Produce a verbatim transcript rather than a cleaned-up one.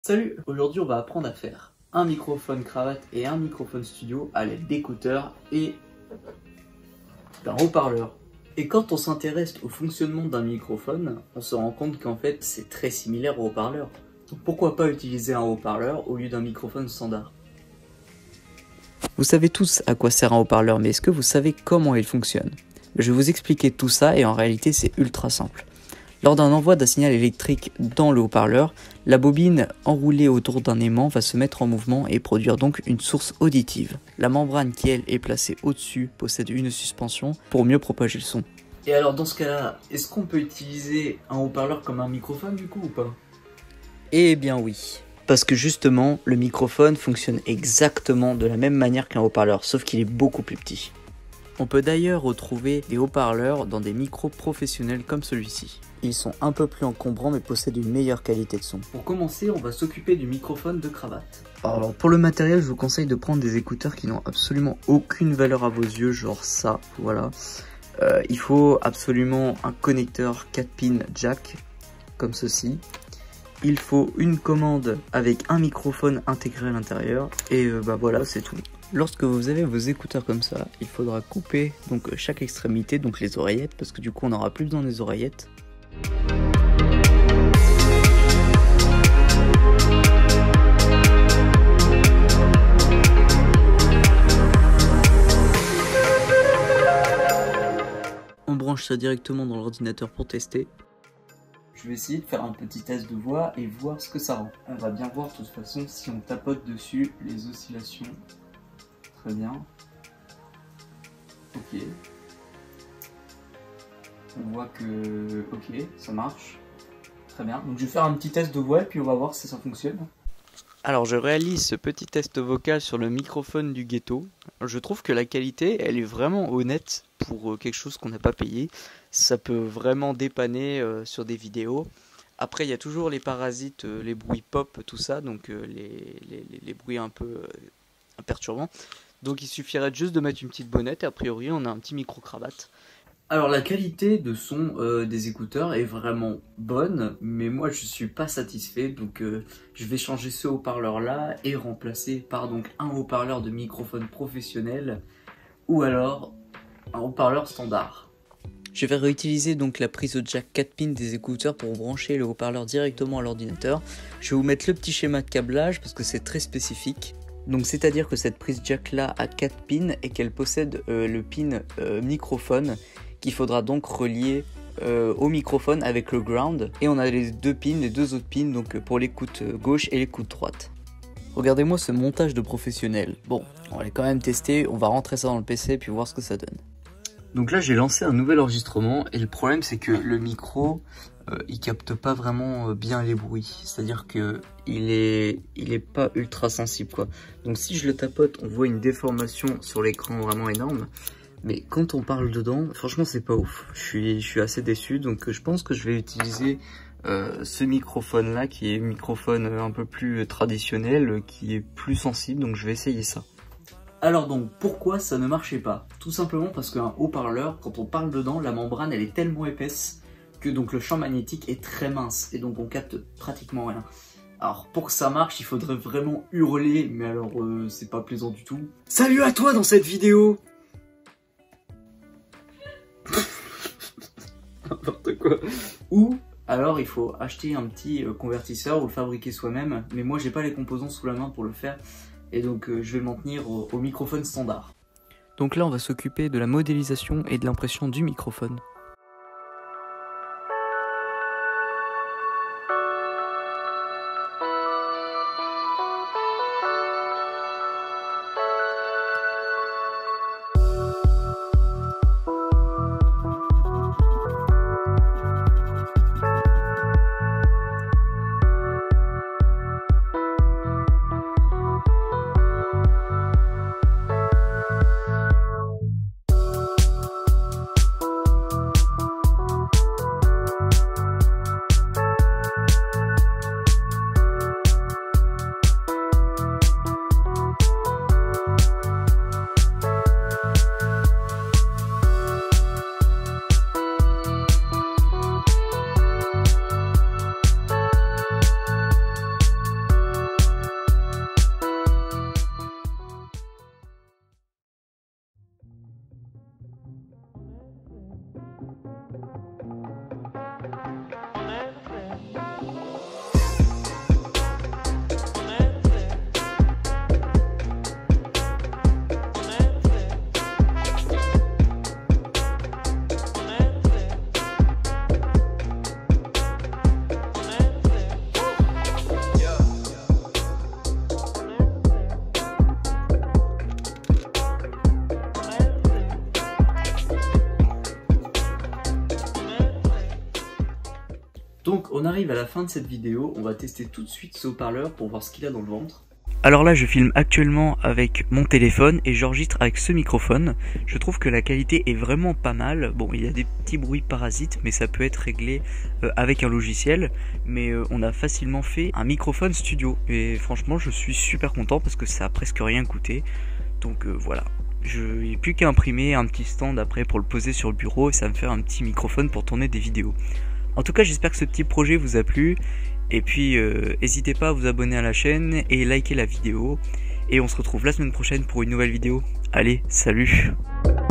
Salut, aujourd'hui on va apprendre à faire un microphone cravate et un microphone studio à l'aide d'écouteurs et d'un haut-parleur. Et quand on s'intéresse au fonctionnement d'un microphone, on se rend compte qu'en fait c'est très similaire au haut-parleur. Donc pourquoi pas utiliser un haut-parleur au lieu d'un microphone standard? Vous savez tous à quoi sert un haut-parleur, mais est-ce que vous savez comment il fonctionne? Je vais vous expliquer tout ça et en réalité c'est ultra simple. Lors d'un envoi d'un signal électrique dans le haut-parleur, la bobine enroulée autour d'un aimant va se mettre en mouvement et produire donc une source auditive. La membrane qui elle est placée au-dessus possède une suspension pour mieux propager le son. Et alors dans ce cas-là, est-ce qu'on peut utiliser un haut-parleur comme un microphone du coup ou pas? Eh bien oui. Parce que justement, le microphone fonctionne exactement de la même manière qu'un haut-parleur, sauf qu'il est beaucoup plus petit. On peut d'ailleurs retrouver des haut-parleurs dans des micros professionnels comme celui-ci. Ils sont un peu plus encombrants mais possèdent une meilleure qualité de son. Pour commencer, on va s'occuper du microphone de cravate. Alors pour le matériel, je vous conseille de prendre des écouteurs qui n'ont absolument aucune valeur à vos yeux, genre ça, voilà. Euh, il faut absolument un connecteur quatre pins jack, comme ceci. Il faut une commande avec un microphone intégré à l'intérieur, et euh, bah voilà, c'est tout. Lorsque vous avez vos écouteurs comme ça, il faudra couper donc chaque extrémité, donc les oreillettes, parce que du coup on n'aura plus besoin des oreillettes. On branche ça directement dans l'ordinateur pour tester. Je vais essayer de faire un petit test de voix et voir ce que ça rend. On va bien voir de toute façon si on tapote dessus les oscillations. Très bien. Ok. On voit que... Ok, ça marche. Très bien. Donc je vais faire un petit test de voix et puis on va voir si ça fonctionne. Alors je réalise ce petit test vocal sur le microphone du ghetto. Je trouve que la qualité, elle est vraiment honnête pour quelque chose qu'on n'a pas payé. Ça peut vraiment dépanner euh, sur des vidéos. Après il y a toujours les parasites, euh, les bruits pop, tout ça, donc euh, les, les, les bruits un peu euh, perturbants. Donc il suffirait juste de mettre une petite bonnette et a priori on a un petit micro-cravate. Alors la qualité de son euh, des écouteurs est vraiment bonne, mais moi je suis pas satisfait, donc euh, je vais changer ce haut-parleur là et remplacer par donc un haut-parleur de microphone professionnel ou alors un haut-parleur standard. Je vais réutiliser donc la prise jack quatre pins des écouteurs pour brancher le haut-parleur directement à l'ordinateur. Je vais vous mettre le petit schéma de câblage parce que c'est très spécifique. Donc c'est à dire que cette prise jack là a quatre pins et qu'elle possède euh, le pin euh, microphone qu'il faudra donc relier euh, au microphone avec le ground. Et on a les deux pins, les deux autres pins donc pour l'écoute gauche et l'écoute droite. Regardez-moi ce montage de professionnel. Bon, on va quand même tester, on va rentrer ça dans le P C puis voir ce que ça donne. Donc là j'ai lancé un nouvel enregistrement et le problème c'est que le micro euh, il capte pas vraiment bien les bruits, c'est à dire que il est, il est pas ultra sensible quoi. Donc si je le tapote on voit une déformation sur l'écran vraiment énorme, mais quand on parle dedans franchement c'est pas ouf. Je suis, je suis assez déçu, donc je pense que je vais utiliser euh, ce microphone là qui est un microphone un peu plus traditionnel, qui est plus sensible, donc je vais essayer ça. Alors donc, pourquoi ça ne marchait pas? Tout simplement parce qu'un haut-parleur, quand on parle dedans, la membrane elle est tellement épaisse que donc le champ magnétique est très mince et donc on capte pratiquement rien. Alors pour que ça marche, il faudrait vraiment hurler, mais alors euh, c'est pas plaisant du tout. Salut à toi dans cette vidéo. N'importe quoi. Ou alors il faut acheter un petit euh, convertisseur ou le fabriquer soi-même, mais moi j'ai pas les composants sous la main pour le faire. Et donc euh, je vais m'en tenir au, au microphone standard. Donc là on va s'occuper de la modélisation et de l'impression du microphone. arrive à la fin de cette vidéo, on va tester tout de suite ce haut-parleur pour voir ce qu'il a dans le ventre. Alors là je filme actuellement avec mon téléphone et j'enregistre avec ce microphone. Je trouve que la qualité est vraiment pas mal. Bon, il y a des petits bruits parasites mais ça peut être réglé euh, avec un logiciel. Mais euh, on a facilement fait un microphone studio et franchement je suis super content parce que ça a presque rien coûté. Donc euh, voilà, je n'ai plus qu'à imprimer un petit stand après pour le poser sur le bureau et ça va me faire un petit microphone pour tourner des vidéos. En tout cas j'espère que ce petit projet vous a plu. Et puis, euh, n'hésitez pas à vous abonner à la chaîne et liker la vidéo. Et on se retrouve la semaine prochaine pour une nouvelle vidéo. Allez, salut!